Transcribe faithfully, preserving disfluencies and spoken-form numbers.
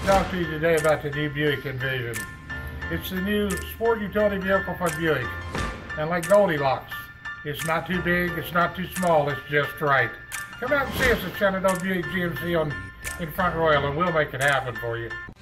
talk to you today about the new Buick Envision. It's the new sport utility vehicle from Buick. And like Goldilocks, it's not too big, it's not too small, it's just right. Come out and see us at Shenandoah Buick G M C on, in Front Royal and we'll make it happen for you.